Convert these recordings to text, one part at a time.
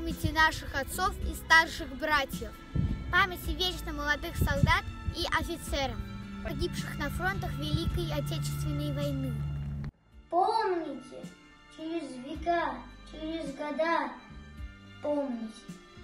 памяти наших отцов и старших братьев, памяти вечно молодых солдат и офицеров, погибших на фронтах Великой Отечественной войны. Помните, через века, через года, помните.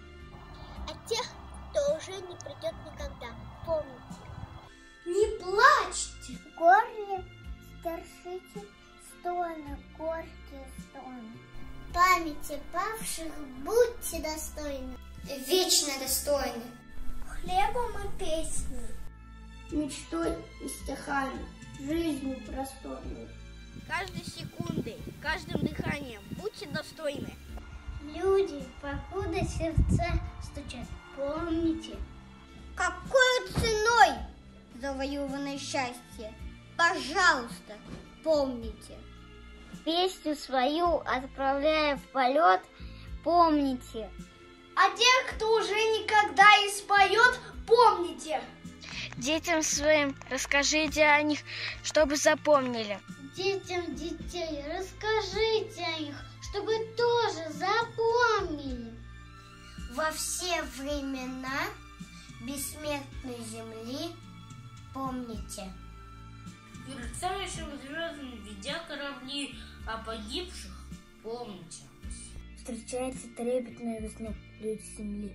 О тех, кто уже не придет никогда, помните. Не плачьте! В горле стершите стоны, горькие стоны. Памяти павших будьте достойны. Вечно достойны. Хлебом и песней. Мечтой и стихами, жизнью просторной. Каждой секундой, каждым дыханием будьте достойны. Люди, покуда сердца стучат, помните. Какой ценой завоеванное счастье? Пожалуйста, помните. Песню свою отправляя в полет, помните. А тех, кто уже никогда не споет, помните. Детям своим расскажите о них, чтобы запомнили. Детям детей расскажите о них, чтобы тоже запомнили. Во все времена бессмертной земли помните. Мерцающим звездам, ведя корабли, о погибших помните. Встречается трепетную весну люди земли.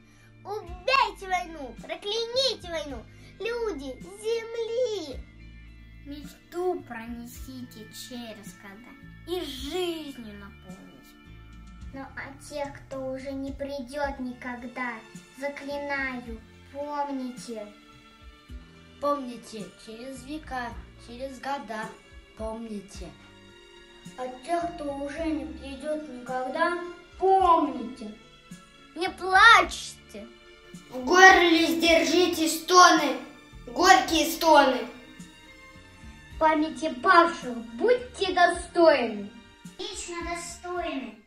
Убейте войну, прокляните войну, люди земли. Мечту пронесите через года и жизнью наполните. Но о тех, кто уже не придет никогда, заклинаю, помните. Помните, через века, через года, помните. От тех, кто уже не придет никогда, помните. Не плачьте. В горле сдержите стоны, горькие стоны. Памяти павших будьте достойны. Вечно достойны.